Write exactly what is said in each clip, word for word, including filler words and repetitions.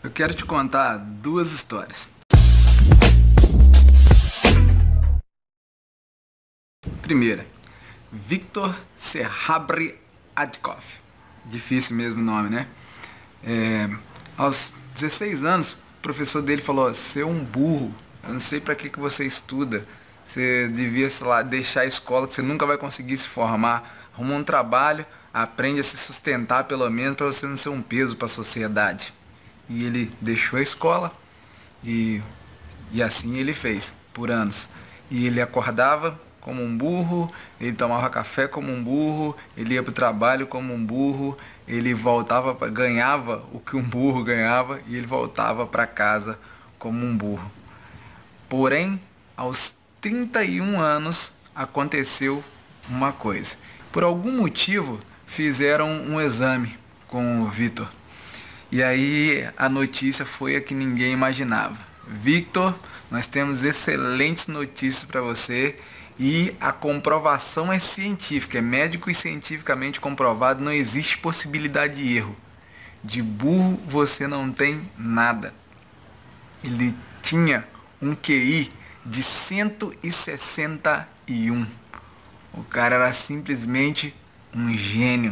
Eu quero te contar duas histórias. Primeira, Victor Serhabry-Adkov. Difícil mesmo o nome, né? É, aos dezesseis anos, o professor dele falou: você é um burro, eu não sei para que, que você estuda. Você devia, sei lá, deixar a escola, que você nunca vai conseguir se formar. Arruma um trabalho, aprende a se sustentar pelo menos, para você não ser um peso para a sociedade. E ele deixou a escola e, e assim ele fez, por anos. E ele acordava como um burro, ele tomava café como um burro, ele ia para o trabalho como um burro, ele voltava, pra, ganhava o que um burro ganhava e ele voltava para casa como um burro. Porém, aos trinta e um anos aconteceu uma coisa. Por algum motivo fizeram um exame com o Victor. E aí a notícia foi a que ninguém imaginava. Victor, nós temos excelentes notícias para você e a comprovação é científica, é médico e cientificamente comprovado, não existe possibilidade de erro. De burro você não tem nada. Ele tinha um Q I de cento e sessenta e um. O cara era simplesmente um gênio.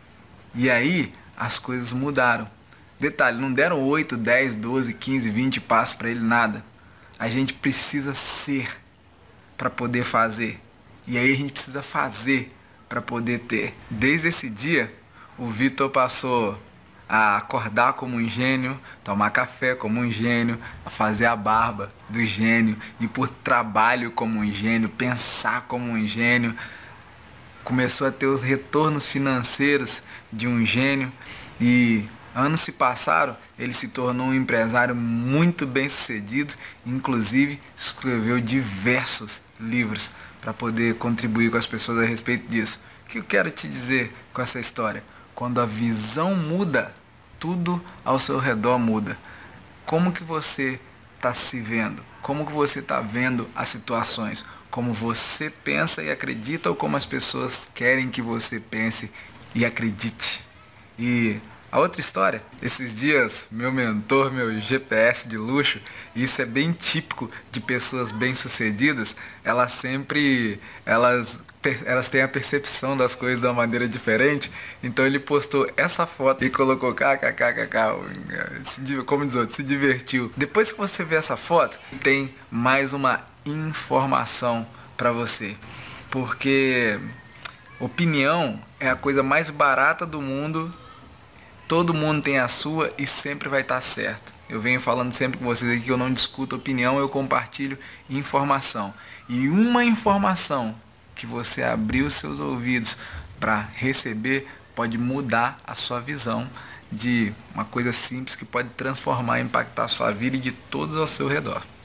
E aí as coisas mudaram. Detalhe, não deram oito, dez, doze, quinze, vinte passos para ele, nada. A gente precisa ser para poder fazer. E aí a gente precisa fazer para poder ter. Desde esse dia, o Victor passou a acordar como um gênio, tomar café como um gênio, a fazer a barba do gênio, ir por trabalho como um gênio, pensar como um gênio. Começou a ter os retornos financeiros de um gênio e anos se passaram, ele se tornou um empresário muito bem sucedido, inclusive escreveu diversos livros para poder contribuir com as pessoas a respeito disso. O que eu quero te dizer com essa história? Quando a visão muda, tudo ao seu redor muda. Como que você está se vendo? Como que você está vendo as situações? Como você pensa e acredita ou como as pessoas querem que você pense e acredite? E a outra história, esses dias, meu mentor, meu G P S de luxo, e isso é bem típico de pessoas bem-sucedidas, elas sempre, elas, elas têm a percepção das coisas de uma maneira diferente, então ele postou essa foto e colocou kkkk, como diz outro, se divertiu. Depois que você vê essa foto, tem mais uma informação para você, porque opinião é a coisa mais barata do mundo. Todo mundo tem a sua e sempre vai estar certo. Eu venho falando sempre com vocês aqui que eu não discuto opinião, eu compartilho informação. E uma informação que você abrir os seus ouvidos para receber pode mudar a sua visão de uma coisa simples que pode transformar e impactar a sua vida e de todos ao seu redor.